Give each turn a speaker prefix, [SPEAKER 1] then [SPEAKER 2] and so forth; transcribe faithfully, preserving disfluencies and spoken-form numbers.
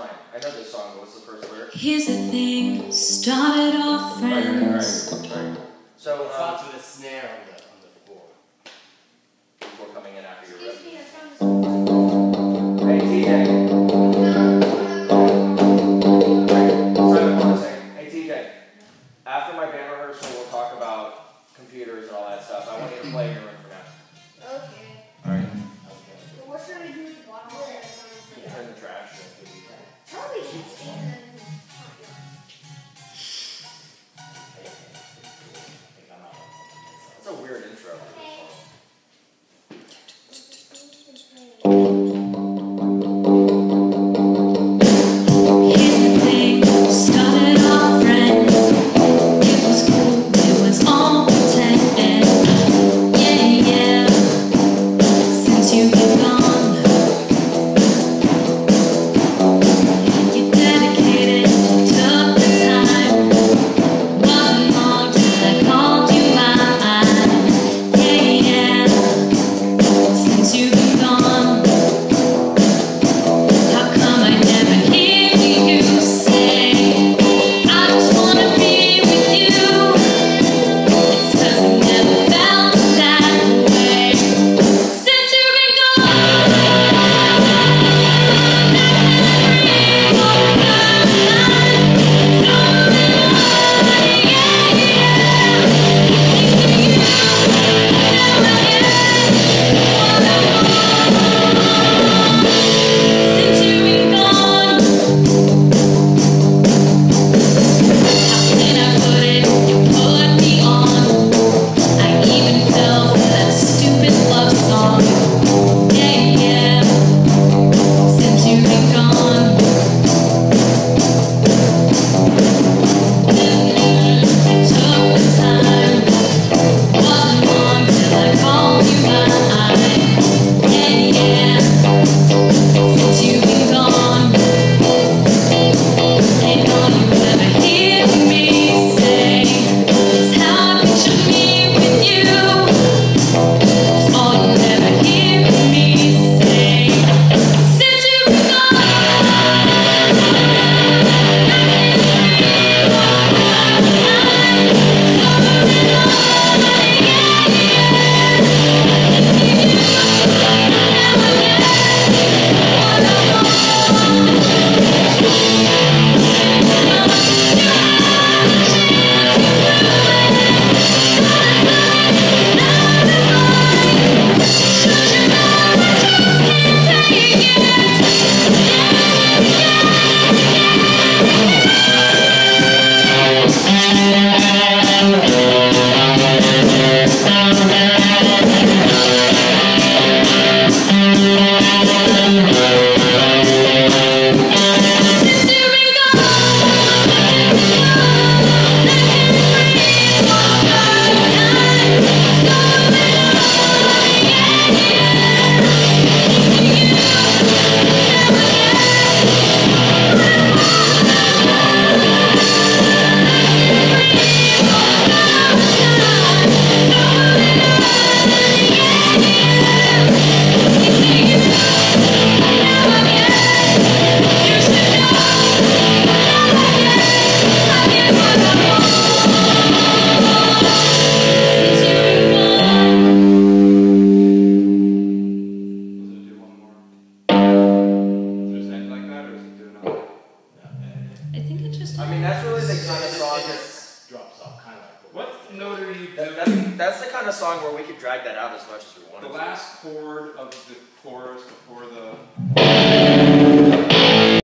[SPEAKER 1] fine. I know this song, but what's the first lyric?
[SPEAKER 2] Here's the thing, started off friends.
[SPEAKER 1] Right, right, right. So,
[SPEAKER 3] it starts with a snare on the, on the floor.
[SPEAKER 1] Before coming in after your
[SPEAKER 4] Excuse me,
[SPEAKER 1] rep.
[SPEAKER 4] I found this.
[SPEAKER 1] Hey, T J. Simon, one second. Hey, T J. After my band rehearsal, we'll talk about computers and all that stuff. I want you to play in your room for now.
[SPEAKER 4] Okay.
[SPEAKER 1] Alright?
[SPEAKER 4] Well, what should I do with the bottom of it?
[SPEAKER 1] Turn the trash.
[SPEAKER 4] Probably keep standing.
[SPEAKER 1] That's a weird intro.
[SPEAKER 2] Here's the thing, started off friends. It was cool, it was all pretended. Yeah, yeah. Since you've been gone, you dedicated, took the time. Wasn't long till I called you mine. Yeah, yeah. Since you've been gone, how come I never hear you say, I just wanna be with you? It's 'cause I never felt that way. Since you've been gone, since you've been gone, how can I put it? You put me on. I even fell for that stupid love song. Yeah, yeah. Since you've been gone, took the time. Wasn't long till I called you mine. Yeah, yeah. Since you've been gone, ain't all you ever hear me say is how I picture me with you. It's all you ever hear me say. Since you've been I think it just.
[SPEAKER 1] I mean, that's really the kind of song
[SPEAKER 3] It
[SPEAKER 1] that,
[SPEAKER 3] just drops off, kind of like
[SPEAKER 5] What note are you
[SPEAKER 1] that
[SPEAKER 5] doing?
[SPEAKER 1] that's, that's the kind of song where we could drag that out as much as we wanted
[SPEAKER 5] The
[SPEAKER 1] to.
[SPEAKER 5] last chord of the chorus before the...